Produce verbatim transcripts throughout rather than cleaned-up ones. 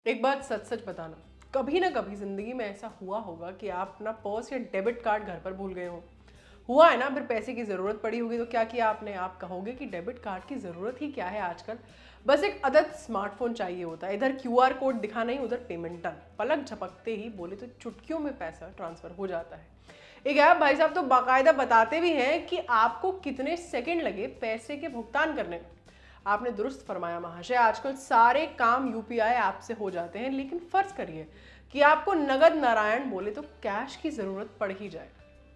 एक बात सच सच बताना, कभी ना कभी जिंदगी में ऐसा हुआ होगा कि आप अपना पर्स या डेबिट कार्ड घर पर भूल गए हो। हुआ है ना, फिर पैसे की जरूरत पड़ी होगी तो क्या किया आपने। आप कहोगे कि डेबिट कार्ड की जरूरत ही क्या है आजकल, बस एक अदद स्मार्टफोन चाहिए होता है। इधर क्यूआर कोड दिखाना ही, उधर पेमेंट डन। पलक झपकते ही बोले तो चुटकियों में पैसा ट्रांसफर हो जाता है। एक ऐप भाई साहब तो बाकायदा बताते भी हैं कि आपको कितने सेकंड लगे पैसे के भुगतान करने में। आपने दुरुस्त फरमाया महाशय, आजकल सारे काम यूपीआई ऐप से हो जाते हैं, लेकिन फर्ज करिए कि आपको नगद नारायण बोले तो कैश की जरूरत पड़ ही जाए।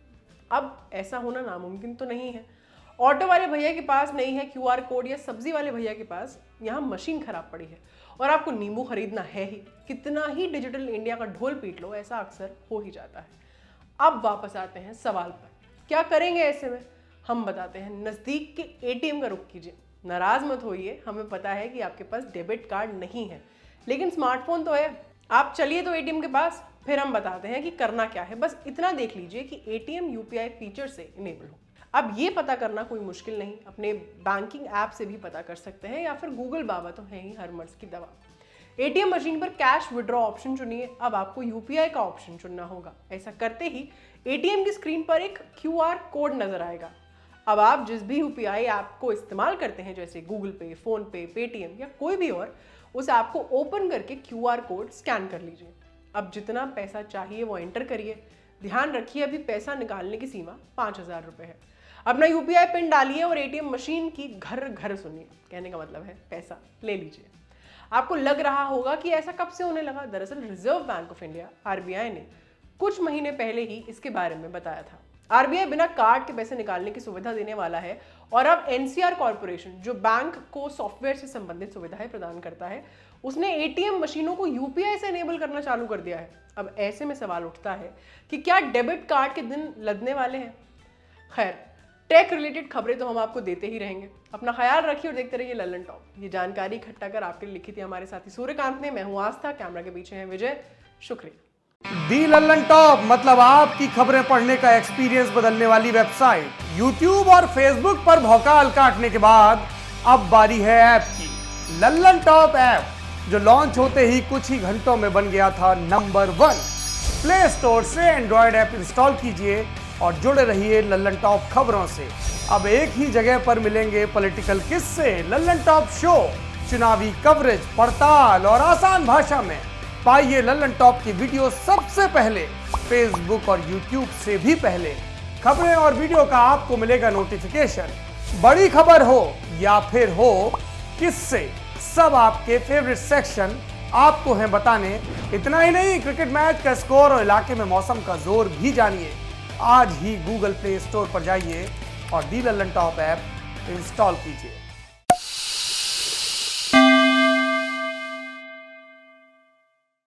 अब ऐसा होना नामुमकिन तो नहीं है। ऑटो वाले भैया के पास नहीं है क्यूआर कोड, या सब्जी वाले भैया के पास यहाँ मशीन खराब पड़ी है और आपको नींबू खरीदना है ही। कितना ही डिजिटल इंडिया का ढोल पीट लो, ऐसा अक्सर हो ही जाता है। अब वापस आते हैं सवाल पर, क्या करेंगे ऐसे में। हम बताते हैं, नजदीक के एटीएम का रुख कीजिए। नाराज मत होइए, हमें पता है कि आपके पास डेबिट कार्ड नहीं है, लेकिन स्मार्टफोन तो है। आप चलिए तो एटीएम के पास, फिर हम बताते हैं कि करना क्या है। बस इतना देख लीजिए कि एटीएम यूपीआई फीचर से इनेबल हो। अब ये पता करना कोई मुश्किल नहीं, अपने बैंकिंग ऐप से भी पता कर सकते हैं, या फिर गूगल बाबा तो है ही हर मर्ज की दवा। एटीएम मशीन पर कैश विड्रॉ ऑप्शन चुनिए। अब आपको यूपीआई का ऑप्शन चुनना होगा। ऐसा करते ही एटीएम की स्क्रीन पर एक क्यूआर कोड नजर आएगा। अब आप जिस भी यूपीआई ऐप को इस्तेमाल करते हैं, जैसे गूगल पे, फोन पे, पेटीएम या कोई भी और, उस ऐप को ओपन करके क्यूआर कोड स्कैन कर लीजिए। अब जितना पैसा चाहिए वो एंटर करिए। ध्यान रखिए, अभी पैसा निकालने की सीमा पाँच हजार रुपये है। अपना यूपीआई पिन डालिए और एटीएम मशीन की घर घर सुनिए। कहने का मतलब है पैसा ले लीजिए। आपको लग रहा होगा कि ऐसा कब से होने लगा। दरअसल Reserve Bank of India RBI ने कुछ महीने पहले ही इसके बारे में बताया था। आरबीआई बिना कार्ड के पैसे निकालने की सुविधा देने वाला है, और अब एनसीआर कॉर्पोरेशन, जो बैंक को सॉफ्टवेयर से संबंधित सुविधाएं प्रदान करता है, उसने एटीएम मशीनों को यूपीआई से एनेबल करना चालू कर दिया है। अब ऐसे में सवाल उठता है कि क्या डेबिट कार्ड के दिन लदने वाले हैं। खैर, टेक रिलेटेड खबरें तो हम आपको देते ही रहेंगे। अपना ख्याल रखिए और देखते रहिए लल्लन टॉप। ये जानकारी इकट्ठा कर आपके लिए लिखी थी हमारे साथी सूर्यकांत ने। मैं हूं आस्था, कैमरा के पीछे है विजय। शुक्रिया। दी लल्लन टॉप मतलब आपकी खबरें पढ़ने का एक्सपीरियंस बदलने वाली वेबसाइट। यूट्यूब और फेसबुक पर भौकाल काटने के बाद अब बारी है ऐप की। लल्लन टॉप ऐप, जो लॉन्च होते ही कुछ ही घंटों में बन गया था नंबर वन। प्ले स्टोर से एंड्रॉयड ऐप इंस्टॉल कीजिए और जुड़े रहिए लल्लन टॉप खबरों से। अब एक ही जगह पर मिलेंगे पॉलिटिकल किस्से, लल्लन टॉप शो, चुनावी कवरेज, पड़ताल और आसान भाषा में। पाइए लल्लन टॉप की वीडियो सबसे पहले, फेसबुक और यूट्यूब से भी पहले। खबरें और वीडियो का आपको मिलेगा नोटिफिकेशन। बड़ी खबर हो या फिर हो किससे, सब आपके फेवरेट सेक्शन आपको हैं बताने। इतना ही नहीं, क्रिकेट मैच का स्कोर और इलाके में मौसम का जोर भी जानिए। आज ही गूगल प्ले स्टोर पर जाइए और the Lallan top app install कीजिए।